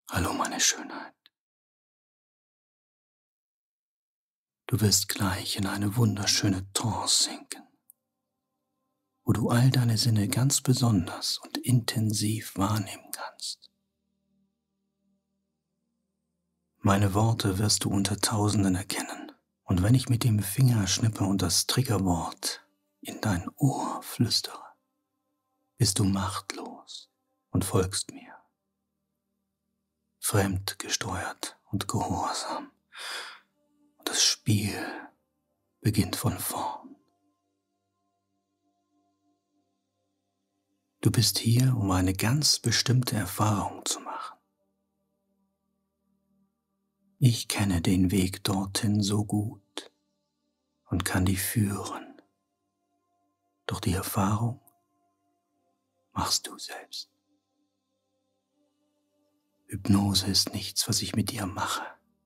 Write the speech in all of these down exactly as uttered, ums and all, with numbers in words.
Hallo, meine Schönheit. Du wirst gleich in eine wunderschöne Trance sinken, wo du all deine Sinne ganz besonders und intensiv wahrnehmen kannst. Meine Worte wirst du unter Tausenden erkennen, und wenn ich mit dem Finger schnippe und das Triggerwort in dein Ohr flüstere, bist du machtlos und folgst mir, fremdgesteuert und gehorsam. Und das Spiel beginnt von vorn. Du bist hier, um eine ganz bestimmte Erfahrung zu machen. Ich kenne den Weg dorthin so gut und kann dich führen. Doch die Erfahrung machst du selbst. Hypnose ist nichts, was ich mit dir mache.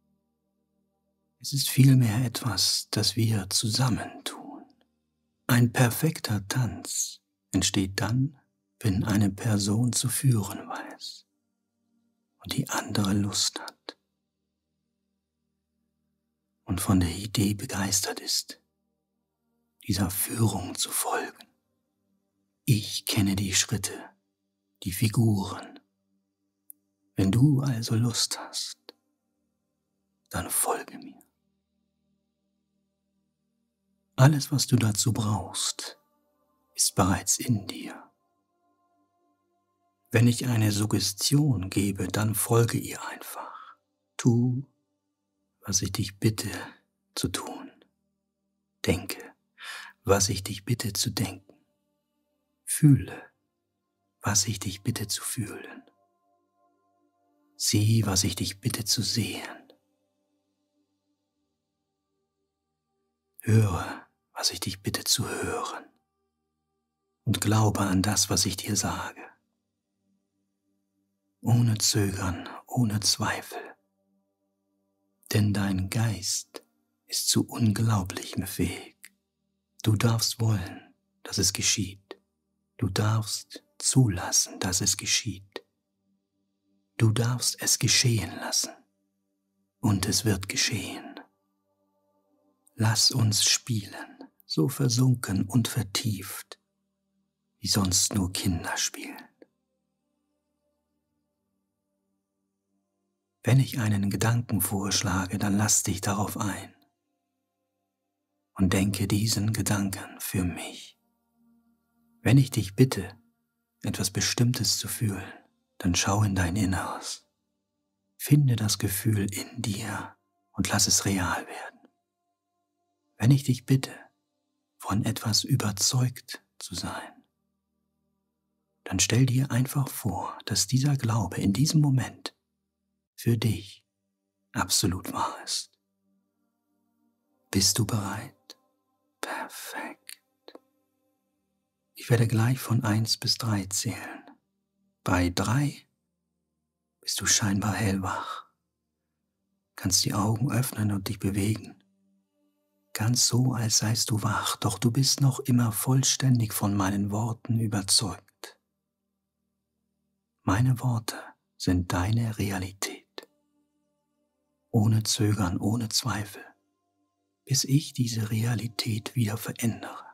Es ist vielmehr etwas, das wir zusammen tun. Ein perfekter Tanz entsteht dann, wenn eine Person zu führen weiß und die andere Lust hat und von der Idee begeistert ist, dieser Führung zu folgen. Ich kenne die Schritte, die Figuren. Wenn du also Lust hast, dann folge mir. Alles, was du dazu brauchst, ist bereits in dir. Wenn ich eine Suggestion gebe, dann folge ihr einfach. Tu, was ich dich bitte zu tun. Denke, was ich dich bitte zu denken. Fühle, was ich dich bitte zu fühlen. Sieh, was ich dich bitte zu sehen. Höre, was ich dich bitte zu hören. Und glaube an das, was ich dir sage. Ohne Zögern, ohne Zweifel. Denn dein Geist ist zu Unglaublichem fähig. Du darfst wollen, dass es geschieht. Du darfst zulassen, dass es geschieht. Du darfst es geschehen lassen. Und es wird geschehen. Lass uns spielen, so versunken und vertieft, wie sonst nur Kinder spielen. Wenn ich einen Gedanken vorschlage, dann lass dich darauf ein und denke diesen Gedanken für mich. Wenn ich dich bitte, etwas Bestimmtes zu fühlen, dann schau in dein Inneres. Finde das Gefühl in dir und lass es real werden. Wenn ich dich bitte, von etwas überzeugt zu sein, dann stell dir einfach vor, dass dieser Glaube in diesem Moment für dich absolut wahr ist. Bist du bereit? Perfekt. Ich werde gleich von eins bis drei zählen. Bei drei bist du scheinbar hellwach, kannst die Augen öffnen und dich bewegen. Ganz so, als seist du wach, doch du bist noch immer vollständig von meinen Worten überzeugt. Meine Worte sind deine Realität. Ohne Zögern, ohne Zweifel, bis ich diese Realität wieder verändere.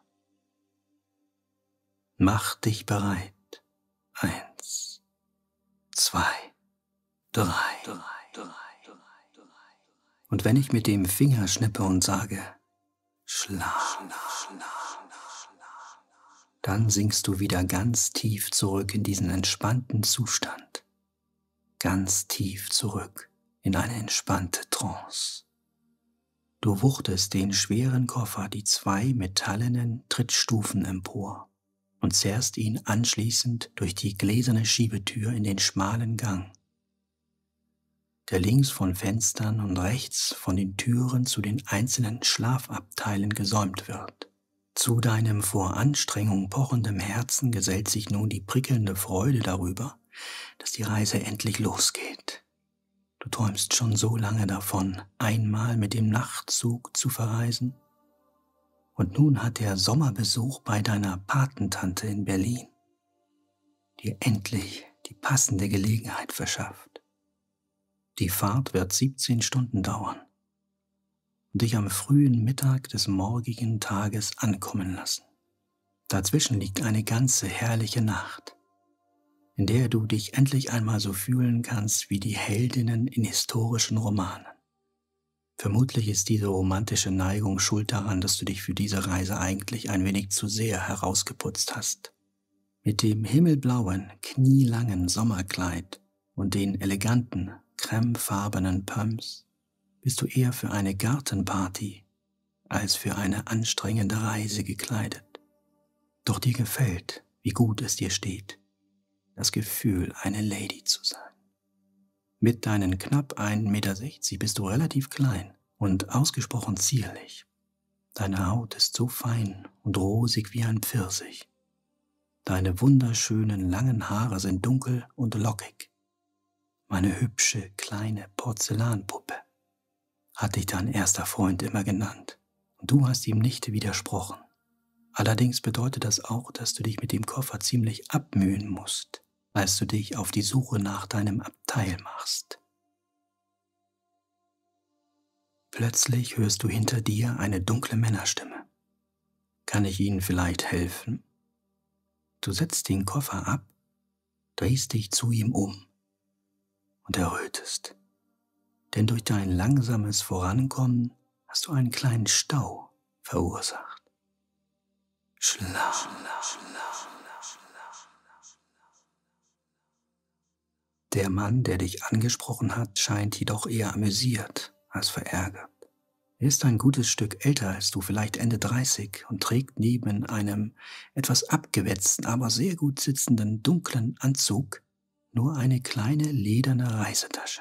Mach dich bereit. Eins, zwei, drei. Und wenn ich mit dem Finger schnippe und sage, Schlaf, dann sinkst du wieder ganz tief zurück in diesen entspannten Zustand. Ganz tief zurück in eine entspannte Trance. Du wuchtest den schweren Koffer die zwei metallenen Trittstufen empor und zerrst ihn anschließend durch die gläserne Schiebetür in den schmalen Gang, der links von Fenstern und rechts von den Türen zu den einzelnen Schlafabteilen gesäumt wird. Zu deinem vor Anstrengung pochenden Herzen gesellt sich nun die prickelnde Freude darüber, dass die Reise endlich losgeht. Du träumst schon so lange davon, einmal mit dem Nachtzug zu verreisen. Und nun hat der Sommerbesuch bei deiner Patentante in Berlin dir endlich die passende Gelegenheit verschafft. Die Fahrt wird siebzehn Stunden dauern und dich am frühen Mittag des morgigen Tages ankommen lassen. Dazwischen liegt eine ganze herrliche Nacht, in der du dich endlich einmal so fühlen kannst wie die Heldinnen in historischen Romanen. Vermutlich ist diese romantische Neigung schuld daran, dass du dich für diese Reise eigentlich ein wenig zu sehr herausgeputzt hast. Mit dem himmelblauen, knielangen Sommerkleid und den eleganten, cremefarbenen Pumps bist du eher für eine Gartenparty als für eine anstrengende Reise gekleidet. Doch dir gefällt, wie gut es dir steht, das Gefühl, eine Lady zu sein. Mit deinen knapp ein Meter sechzig bist du relativ klein und ausgesprochen zierlich. Deine Haut ist so fein und rosig wie ein Pfirsich. Deine wunderschönen langen Haare sind dunkel und lockig. Meine hübsche kleine Porzellanpuppe, hat dich dein erster Freund immer genannt, und du hast ihm nicht widersprochen. Allerdings bedeutet das auch, dass du dich mit dem Koffer ziemlich abmühen musst, als du dich auf die Suche nach deinem Abteil machst. Plötzlich hörst du hinter dir eine dunkle Männerstimme. Kann ich Ihnen vielleicht helfen? Du setzt den Koffer ab, drehst dich zu ihm um und errötest, denn durch dein langsames Vorankommen hast du einen kleinen Stau verursacht. Schlaf. Der Mann, der dich angesprochen hat, scheint jedoch eher amüsiert als verärgert. Er ist ein gutes Stück älter als du, vielleicht Ende dreißig, und trägt neben einem etwas abgewetzten, aber sehr gut sitzenden dunklen Anzug nur eine kleine lederne Reisetasche.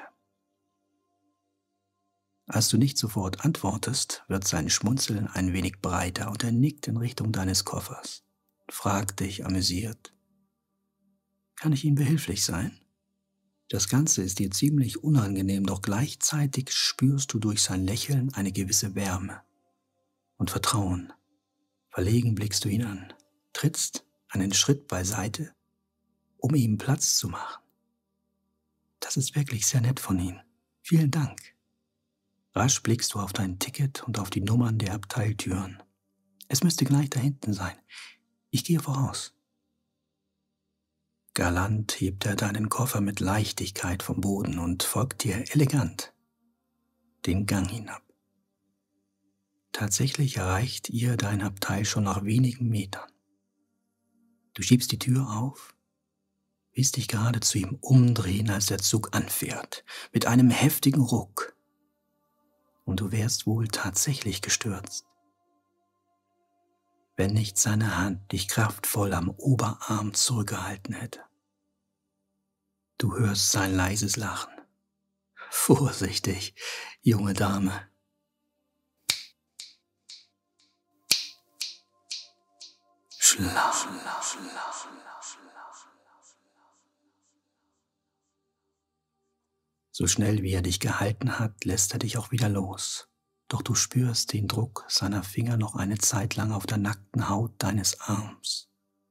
Als du nicht sofort antwortest, wird sein Schmunzeln ein wenig breiter und er nickt in Richtung deines Koffers und fragt dich amüsiert: Kann ich Ihnen behilflich sein? Das Ganze ist dir ziemlich unangenehm, doch gleichzeitig spürst du durch sein Lächeln eine gewisse Wärme und Vertrauen. Verlegen blickst du ihn an, trittst einen Schritt beiseite, um ihm Platz zu machen. Das ist wirklich sehr nett von Ihnen. Vielen Dank. Rasch blickst du auf dein Ticket und auf die Nummern der Abteiltüren. Es müsste gleich da hinten sein. Ich gehe voraus. Galant hebt er deinen Koffer mit Leichtigkeit vom Boden und folgt dir elegant den Gang hinab. Tatsächlich erreicht ihr dein Abteil schon nach wenigen Metern. Du schiebst die Tür auf, willst dich gerade zu ihm umdrehen, als der Zug anfährt, mit einem heftigen Ruck. Und du wärst wohl tatsächlich gestürzt, wenn nicht seine Hand dich kraftvoll am Oberarm zurückgehalten hätte. Du hörst sein leises Lachen. Vorsichtig, junge Dame. Schlaf. So schnell wie er dich gehalten hat, lässt er dich auch wieder los. Doch du spürst den Druck seiner Finger noch eine Zeit lang auf der nackten Haut deines Arms.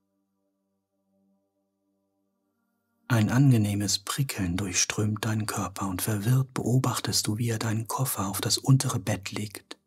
Ein angenehmes Prickeln durchströmt deinen Körper und verwirrt beobachtest du, wie er deinen Koffer auf das untere Bett legt.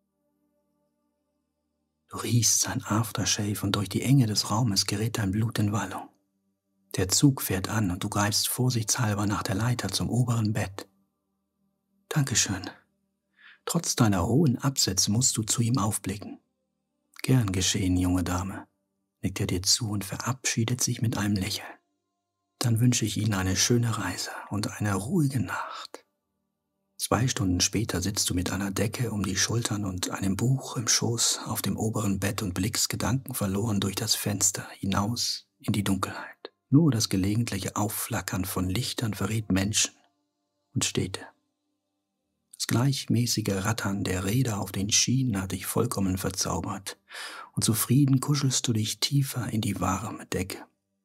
Du riechst sein Aftershave und durch die Enge des Raumes gerät dein Blut in Wallung. Der Zug fährt an und du greifst vorsichtshalber nach der Leiter zum oberen Bett. Dankeschön. Trotz deiner hohen Absätze musst du zu ihm aufblicken. Gern geschehen, junge Dame, nickt er dir zu und verabschiedet sich mit einem Lächeln. Dann wünsche ich Ihnen eine schöne Reise und eine ruhige Nacht. Zwei Stunden später sitzt du mit einer Decke um die Schultern und einem Buch im Schoß auf dem oberen Bett und blickst gedankenverloren durch das Fenster hinaus in die Dunkelheit. Nur das gelegentliche Aufflackern von Lichtern verrät Menschen und Städte. Das gleichmäßige Rattern der Räder auf den Schienen hat dich vollkommen verzaubert und zufrieden kuschelst du dich tiefer in die warme Decke.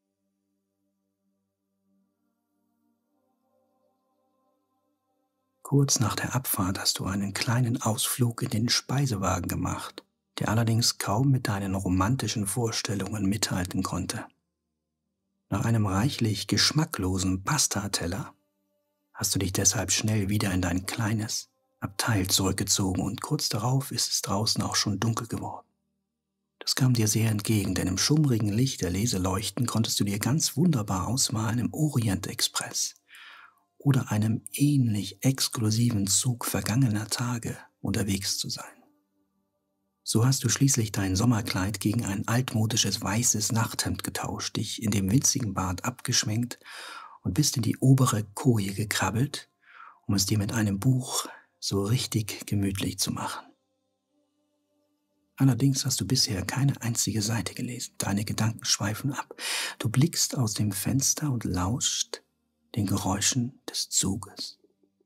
Kurz nach der Abfahrt hast du einen kleinen Ausflug in den Speisewagen gemacht, der allerdings kaum mit deinen romantischen Vorstellungen mithalten konnte. Nach einem reichlich geschmacklosen Pastateller hast du dich deshalb schnell wieder in dein kleines Abteil zurückgezogen und kurz darauf ist es draußen auch schon dunkel geworden. Das kam dir sehr entgegen, denn im schummrigen Licht der Leseleuchten konntest du dir ganz wunderbar ausmalen, im Orient-Express oder einem ähnlich exklusiven Zug vergangener Tage unterwegs zu sein. So hast du schließlich dein Sommerkleid gegen ein altmodisches weißes Nachthemd getauscht, dich in dem winzigen Bad abgeschminkt und bist in die obere Koje gekrabbelt, um es dir mit einem Buch so richtig gemütlich zu machen. Allerdings hast du bisher keine einzige Seite gelesen. Deine Gedanken schweifen ab. Du blickst aus dem Fenster und lauscht den Geräuschen des Zuges.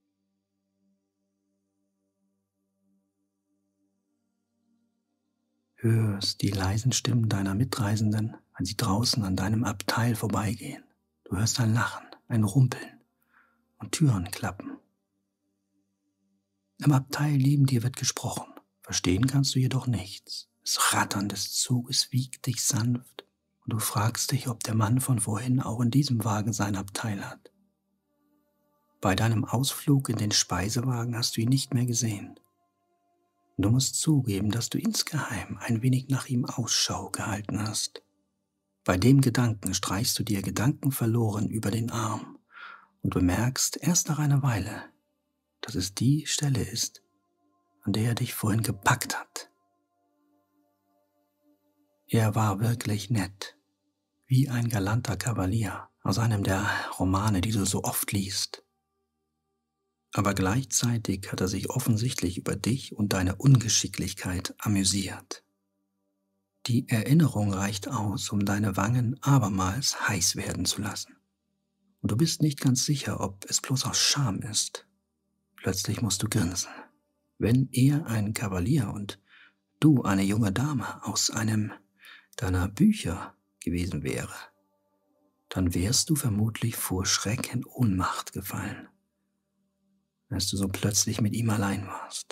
Hörst die leisen Stimmen deiner Mitreisenden, wenn sie draußen an deinem Abteil vorbeigehen. Du hörst ein Lachen, ein Rumpeln und Türen klappen. Im Abteil neben dir wird gesprochen. Verstehen kannst du jedoch nichts. Das Rattern des Zuges wiegt dich sanft und du fragst dich, ob der Mann von vorhin auch in diesem Wagen sein Abteil hat. Bei deinem Ausflug in den Speisewagen hast du ihn nicht mehr gesehen. Du musst zugeben, dass du insgeheim ein wenig nach ihm Ausschau gehalten hast. Bei dem Gedanken streichst du dir gedankenverloren über den Arm und bemerkst erst nach einer Weile, dass es die Stelle ist, an der er dich vorhin gepackt hat. Er war wirklich nett, wie ein galanter Kavalier aus einem der Romane, die du so oft liest. Aber gleichzeitig hat er sich offensichtlich über dich und deine Ungeschicklichkeit amüsiert. Die Erinnerung reicht aus, um deine Wangen abermals heiß werden zu lassen. Und du bist nicht ganz sicher, ob es bloß aus Scham ist. Plötzlich musst du grinsen. Wenn er ein Kavalier und du eine junge Dame aus einem deiner Bücher gewesen wäre, dann wärst du vermutlich vor Schreck in Ohnmacht gefallen, als du so plötzlich mit ihm allein warst.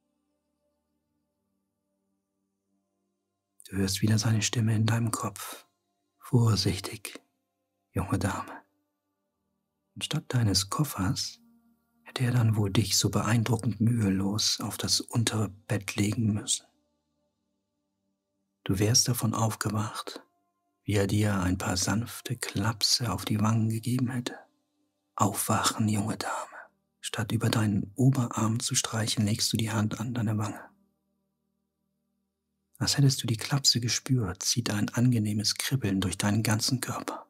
Du hörst wieder seine Stimme in deinem Kopf. Vorsichtig, junge Dame. Und statt deines Koffers hätte er dann wohl dich so beeindruckend mühelos auf das untere Bett legen müssen. Du wärst davon aufgewacht, wie er dir ein paar sanfte Klapse auf die Wangen gegeben hätte. Aufwachen, junge Dame. Statt über deinen Oberarm zu streichen, legst du die Hand an deine Wange. Als hättest du die Klapse gespürt, zieht ein angenehmes Kribbeln durch deinen ganzen Körper.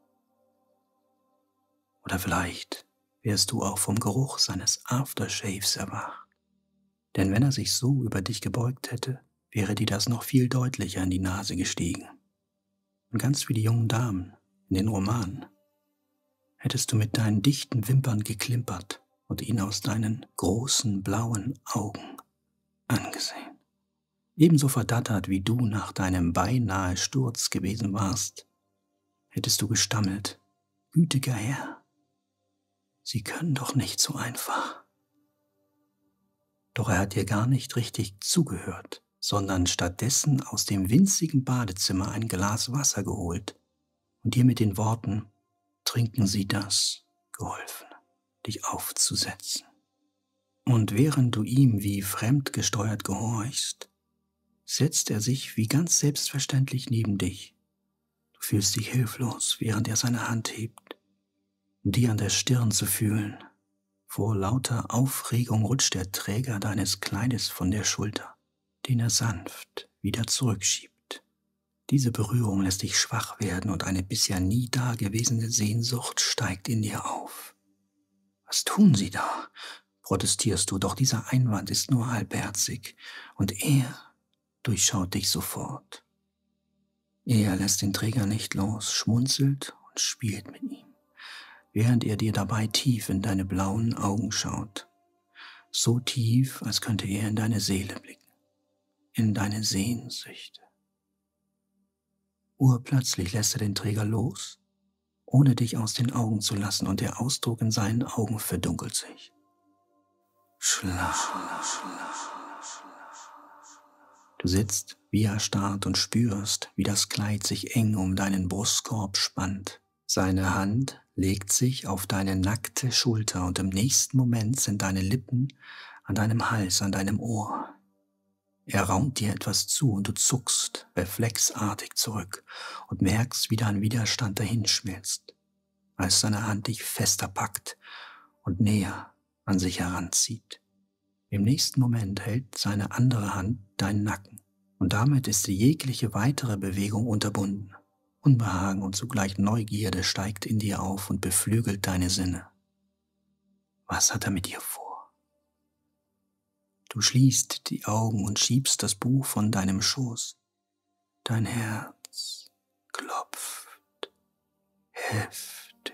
Oder vielleicht wärst du auch vom Geruch seines Aftershaves erwacht. Denn wenn er sich so über dich gebeugt hätte, wäre dir das noch viel deutlicher in die Nase gestiegen. Und ganz wie die jungen Damen in den Romanen hättest du mit deinen dichten Wimpern geklimpert und ihn aus deinen großen blauen Augen angesehen. Ebenso verdattert wie du nach deinem beinahe Sturz gewesen warst, hättest du gestammelt: Gütiger Herr, Sie können doch nicht so einfach. Doch er hat dir gar nicht richtig zugehört, sondern stattdessen aus dem winzigen Badezimmer ein Glas Wasser geholt und dir mit den Worten »Trinken Sie das« geholfen, dich aufzusetzen. Und während du ihm wie fremdgesteuert gehorchst, setzt er sich wie ganz selbstverständlich neben dich. Du fühlst dich hilflos, während er seine Hand hebt, um dir an der Stirn zu fühlen. Vor lauter Aufregung rutscht der Träger deines Kleides von der Schulter, den er sanft wieder zurückschiebt. Diese Berührung lässt dich schwach werden und eine bisher nie dagewesene Sehnsucht steigt in dir auf. Was tun Sie da? Protestierst du, doch dieser Einwand ist nur halbherzig und er durchschaut dich sofort. Er lässt den Träger nicht los, schmunzelt und spielt mit ihm, während er dir dabei tief in deine blauen Augen schaut. So tief, als könnte er in deine Seele blicken, in deine Sehnsüchte. Urplötzlich lässt er den Träger los, ohne dich aus den Augen zu lassen, und der Ausdruck in seinen Augen verdunkelt sich. Schlaf. Du sitzt wie erstarrt und spürst, wie das Kleid sich eng um deinen Brustkorb spannt. Seine Hand legt sich auf deine nackte Schulter und im nächsten Moment sind deine Lippen an deinem Hals, an deinem Ohr. Er raunt dir etwas zu und du zuckst reflexartig zurück und merkst, wie dein Widerstand dahinschmilzt, als seine Hand dich fester packt und näher an sich heranzieht. Im nächsten Moment hält seine andere Hand deinen Nacken und damit ist die jegliche weitere Bewegung unterbunden. Unbehagen und zugleich Neugierde steigt in dir auf und beflügelt deine Sinne. Was hat er mit dir vor? Du schließt die Augen und schiebst das Buch von deinem Schoß. Dein Herz klopft heftig.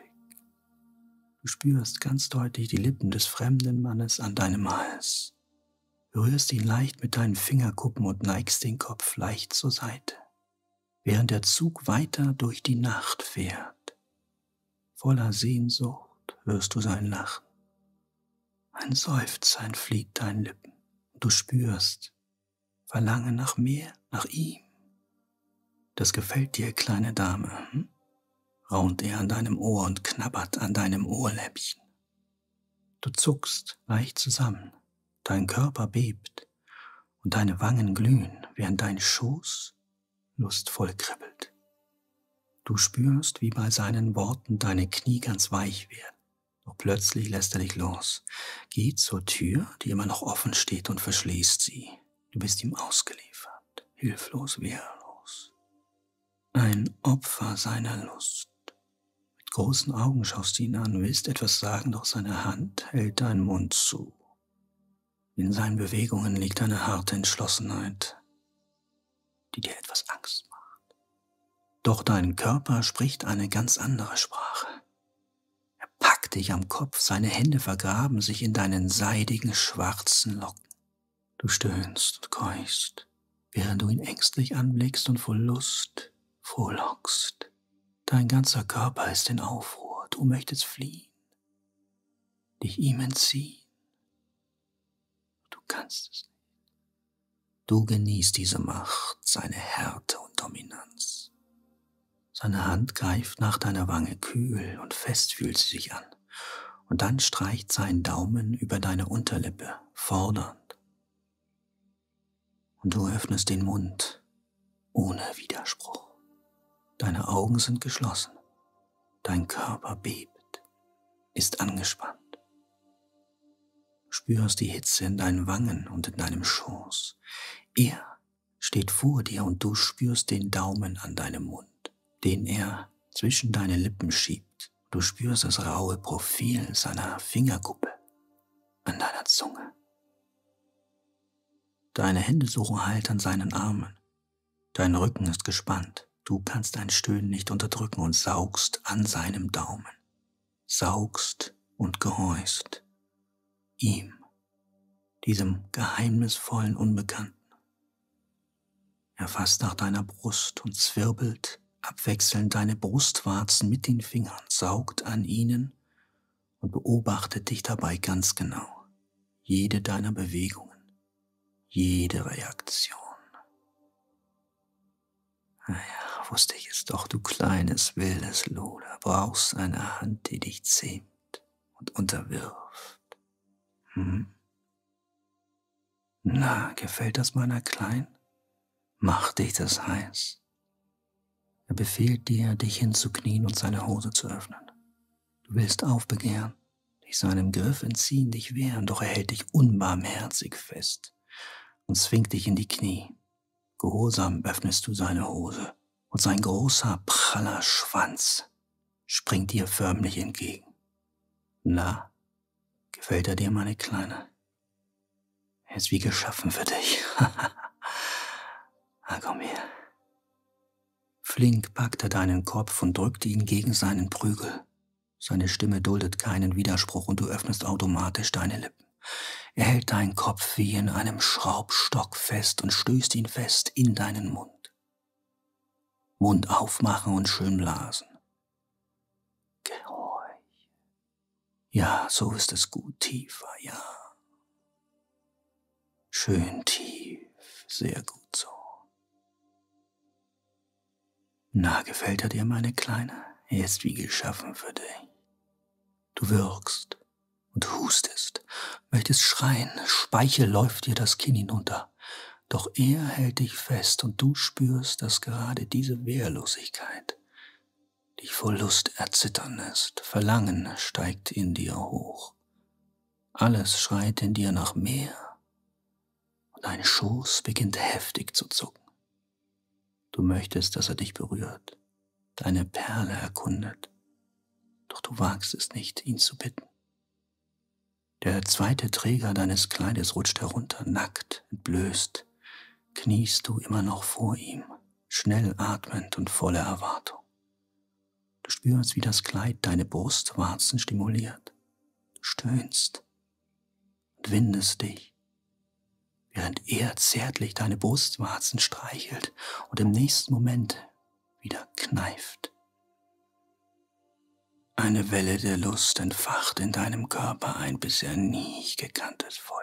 Du spürst ganz deutlich die Lippen des fremden Mannes an deinem Hals. Berührst ihn leicht mit deinen Fingerkuppen und neigst den Kopf leicht zur Seite, während der Zug weiter durch die Nacht fährt. Voller Sehnsucht hörst du sein Lachen. Ein Seufzer entflieht deinen Lippen. Du spürst Verlangen nach mehr, nach ihm. Das gefällt dir, kleine Dame, hm? Raunt er an deinem Ohr und knabbert an deinem Ohrläppchen. Du zuckst leicht zusammen, dein Körper bebt und deine Wangen glühen, während dein Schoß lustvoll kribbelt. Du spürst, wie bei seinen Worten deine Knie ganz weich werden. Doch plötzlich lässt er dich los, geht zur Tür, die immer noch offen steht, und verschließt sie. Du bist ihm ausgeliefert, hilflos, wehrlos. Ein Opfer seiner Lust. Mit großen Augen schaust du ihn an, willst etwas sagen, doch seine Hand hält deinen Mund zu. In seinen Bewegungen liegt eine harte Entschlossenheit, die dir etwas Angst macht. Doch dein Körper spricht eine ganz andere Sprache. Er packt dich am Kopf, seine Hände vergraben sich in deinen seidigen, schwarzen Locken. Du stöhnst und keuchst, während du ihn ängstlich anblickst und vor Lust frohlockst. Dein ganzer Körper ist in Aufruhr, du möchtest fliehen, dich ihm entziehen. Du kannst es nicht. Du genießt diese Macht, seine Härte und Dominanz. Seine Hand greift nach deiner Wange, kühl und fest fühlt sie sich an. Und dann streicht sein Daumen über deine Unterlippe, fordernd. Und du öffnest den Mund, ohne Widerspruch. Deine Augen sind geschlossen, dein Körper bebt, ist angespannt. Du spürst die Hitze in deinen Wangen und in deinem Schoß. Er steht vor dir und du spürst den Daumen an deinem Mund, den er zwischen deine Lippen schiebt. Du spürst das raue Profil seiner Fingerkuppe an deiner Zunge. Deine Hände suchen Halt an seinen Armen. Dein Rücken ist gespannt. Du kannst dein Stöhnen nicht unterdrücken und saugst an seinem Daumen. Saugst und gehorchst ihm, diesem geheimnisvollen Unbekannten. Er fasst nach deiner Brust und zwirbelt abwechselnd deine Brustwarzen mit den Fingern, saugt an ihnen und beobachtet dich dabei ganz genau. Jede deiner Bewegungen, jede Reaktion. Naja, wusste ich es doch, du kleines, wildes Luder, brauchst eine Hand, die dich zähmt und unterwirft. Hm? Na, gefällt das meiner Kleinen? Macht dich das heiß? Er befiehlt dir, dich hinzuknien und seine Hose zu öffnen. Du willst aufbegehren, dich seinem Griff entziehen, dich wehren, doch er hält dich unbarmherzig fest und zwingt dich in die Knie. Gehorsam öffnest du seine Hose und sein großer, praller Schwanz springt dir förmlich entgegen. Na, gefällt er dir, meine Kleine? Er ist wie geschaffen für dich. Na, komm her. Flink packt er deinen Kopf und drückt ihn gegen seinen Prügel. Seine Stimme duldet keinen Widerspruch und du öffnest automatisch deine Lippen. Er hält deinen Kopf wie in einem Schraubstock fest und stößt ihn fest in deinen Mund. Mund aufmachen und schön blasen. Gehorch. Ja, so ist es gut, tiefer, ja. Schön tief, sehr gut so. Na, gefällt er dir, meine Kleine? Er ist wie geschaffen für dich. Du wirkst und hustest, möchtest schreien, Speichel läuft dir das Kinn hinunter. Doch er hält dich fest und du spürst, dass gerade diese Wehrlosigkeit dich vor Lust erzittern lässt. Verlangen steigt in dir hoch. Alles schreit in dir nach mehr und dein Schoß beginnt heftig zu zucken. Du möchtest, dass er dich berührt, deine Perle erkundet, doch du wagst es nicht, ihn zu bitten. Der zweite Träger deines Kleides rutscht herunter, nackt, entblößt, kniest du immer noch vor ihm, schnell atmend und voller Erwartung. Du spürst, wie das Kleid deine Brustwarzen stimuliert. Du stöhnst und windest dich, während er zärtlich deine Brustwarzen streichelt und im nächsten Moment wieder kneift. Eine Welle der Lust entfacht in deinem Körper ein bisher nie gekanntes Feuer.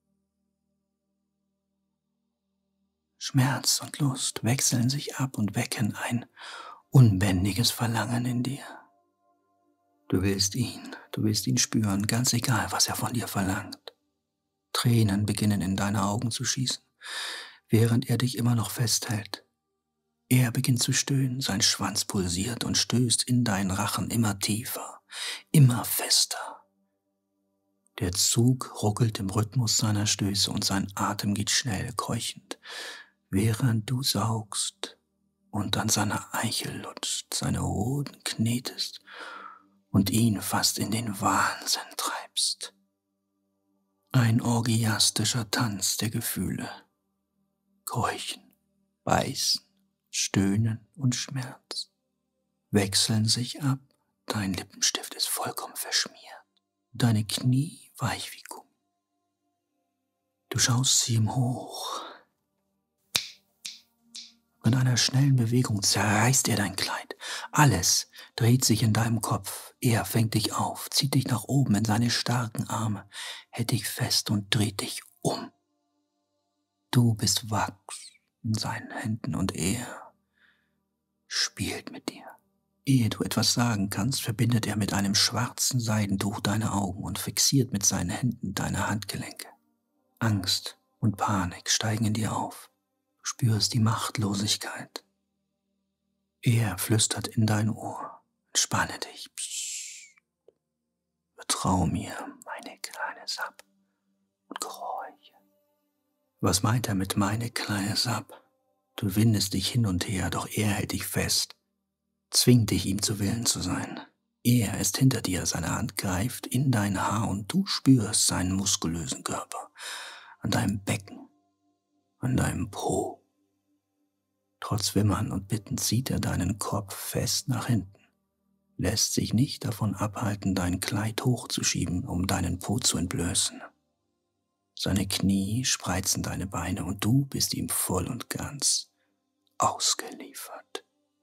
Schmerz und Lust wechseln sich ab und wecken ein unbändiges Verlangen in dir. Du willst ihn, du willst ihn spüren, ganz egal, was er von dir verlangt. Tränen beginnen in deine Augen zu schießen, während er dich immer noch festhält. Er beginnt zu stöhnen, sein Schwanz pulsiert und stößt in deinen Rachen immer tiefer, immer fester. Der Zug ruckelt im Rhythmus seiner Stöße und sein Atem geht schnell, keuchend, während du saugst und an seiner Eichel lutscht, seine Hoden knetest und ihn fast in den Wahnsinn treibst. Ein orgiastischer Tanz der Gefühle. Keuchen, beißen, Stöhnen und Schmerz wechseln sich ab, dein Lippenstift ist vollkommen verschmiert, deine Knie weich wie Gummi. Du schaust zu ihm hoch. Mit einer schnellen Bewegung zerreißt er dein Kleid. Alles dreht sich in deinem Kopf. Er fängt dich auf, zieht dich nach oben in seine starken Arme, hält dich fest und dreht dich um. Du bist Wachs in seinen Händen und er spielt mit dir. Ehe du etwas sagen kannst, verbindet er mit einem schwarzen Seidentuch deine Augen und fixiert mit seinen Händen deine Handgelenke. Angst und Panik steigen in dir auf. Du spürst die Machtlosigkeit. Er flüstert in dein Ohr. Entspanne dich. Psst. Vertrau mir, meine kleine Sab, und gehorche. Was meint er mit meine kleine Sab? Du windest dich hin und her, doch er hält dich fest, zwingt dich, ihm zu Willen zu sein. Er ist hinter dir, seine Hand greift in dein Haar und du spürst seinen muskulösen Körper an deinem Becken, an deinem Po. Trotz Wimmern und Bitten zieht er deinen Kopf fest nach hinten, lässt sich nicht davon abhalten, dein Kleid hochzuschieben, um deinen Po zu entblößen. Seine Knie spreizen deine Beine und du bist ihm voll und ganz ausgeliefert.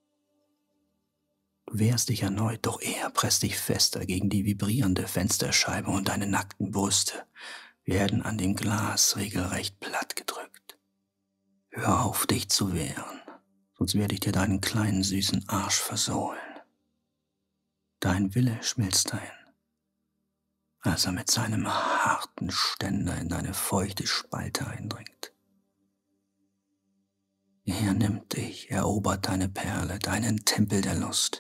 Du wehrst dich erneut, doch er presst dich fester gegen die vibrierende Fensterscheibe und deine nackten Brüste werden an dem Glas regelrecht plattgedrückt. Hör auf, dich zu wehren, sonst werde ich dir deinen kleinen süßen Arsch versohlen. Dein Wille schmilzt ein, als er mit seinem harten Ständer in deine feuchte Spalte eindringt. Er nimmt dich, erobert deine Perle, deinen Tempel der Lust.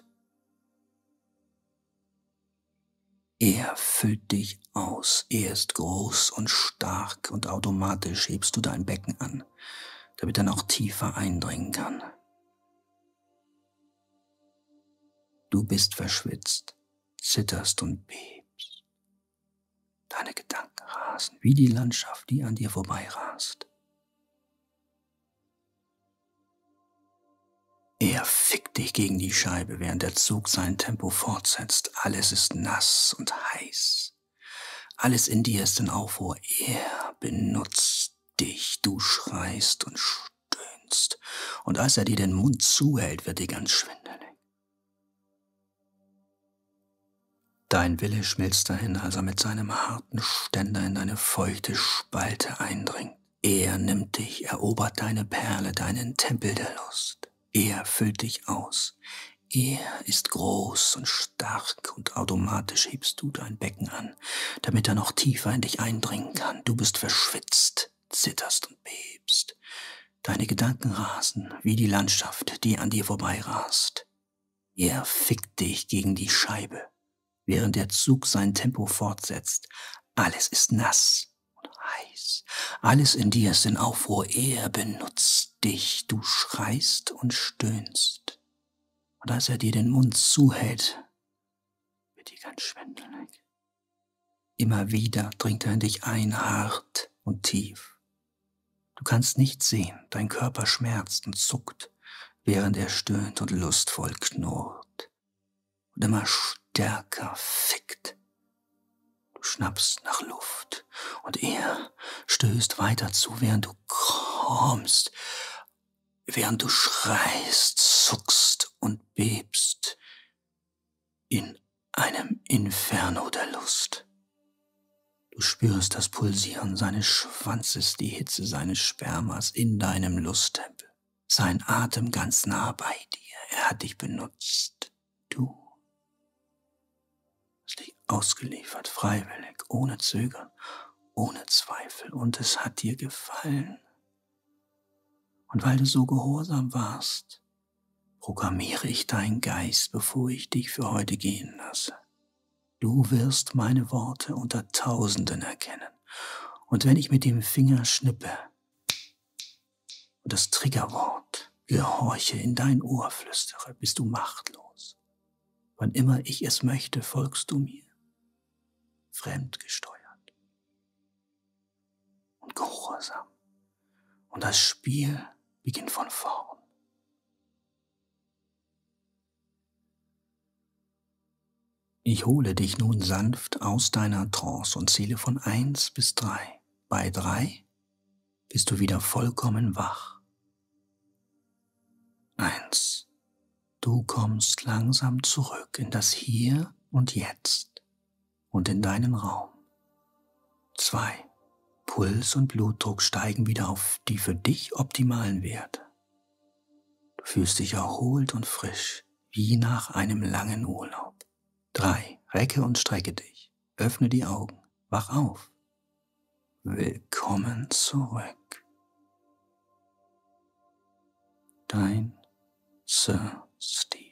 Er füllt dich aus, er ist groß und stark und automatisch hebst du dein Becken an, damit er noch tiefer eindringen kann. Du bist verschwitzt, zitterst und bebst. Deine Gedanken rasen, wie die Landschaft, die an dir vorbeirast. Er fickt dich gegen die Scheibe, während der Zug sein Tempo fortsetzt. Alles ist nass und heiß. Alles in dir ist in Aufruhr. Er benutzt dich. Du schreist und stöhnst. Und als er dir den Mund zuhält, wird dir ganz schwindelig. Dein Wille schmilzt dahin, als er mit seinem harten Ständer in deine feuchte Spalte eindringt. Er nimmt dich, erobert deine Perle, deinen Tempel der Lust. Er füllt dich aus. Er ist groß und stark und automatisch hebst du dein Becken an, damit er noch tiefer in dich eindringen kann. Du bist verschwitzt, zitterst und bebst. Deine Gedanken rasen wie die Landschaft, die an dir vorbeirast. Er fickt dich gegen die Scheibe, während der Zug sein Tempo fortsetzt. Alles ist nass und heiß. Alles in dir ist in Aufruhr. Er benutzt dich. Du schreist und stöhnst. Und als er dir den Mund zuhält, wird dir ganz schwindelig. Immer wieder dringt er in dich ein, hart und tief. Du kannst nichts sehen, dein Körper schmerzt und zuckt, während er stöhnt und lustvoll knurrt und immer stärker fickt. Du schnappst nach Luft und er stößt weiter zu, während du kräumst, während du schreist, zuckst und bebst in einem Inferno der Lust. Du spürst das Pulsieren seines Schwanzes, die Hitze seines Spermas in deinem Lusttempel. Sein Atem ganz nah bei dir. Er hat dich benutzt. Du hast dich ausgeliefert, freiwillig, ohne Zögern, ohne Zweifel. Und es hat dir gefallen. Und weil du so gehorsam warst, programmiere ich deinen Geist, bevor ich dich für heute gehen lasse. Du wirst meine Worte unter Tausenden erkennen. Und wenn ich mit dem Finger schnippe und das Triggerwort Gehorche in dein Ohr flüstere, bist du machtlos. Wann immer ich es möchte, folgst du mir, fremdgesteuert und gehorsam. Und das Spiel beginnt von vorn. Ich hole dich nun sanft aus deiner Trance und zähle von eins bis drei. Bei drei bist du wieder vollkommen wach. Eins. Du kommst langsam zurück in das Hier und Jetzt und in deinen Raum. Zwei. Puls und Blutdruck steigen wieder auf die für dich optimalen Werte. Du fühlst dich erholt und frisch, wie nach einem langen Urlaub. Drei. Recke und strecke dich. Öffne die Augen. Wach auf. Willkommen zurück. Dein Sir Steve.